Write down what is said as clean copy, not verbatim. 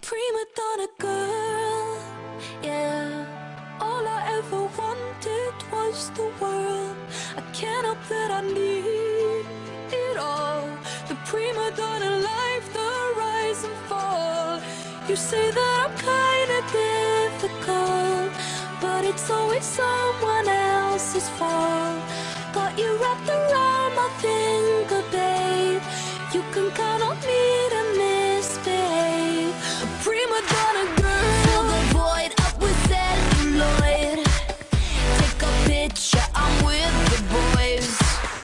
prima donna girl, yeah. All I ever wanted was the world. I can't help that I need it all. The prima donna life, the rise and fall. You say that I'm kinda difficult, but it's always someone else's fault. Got you wrapped around my finger, babe. You can count on me to make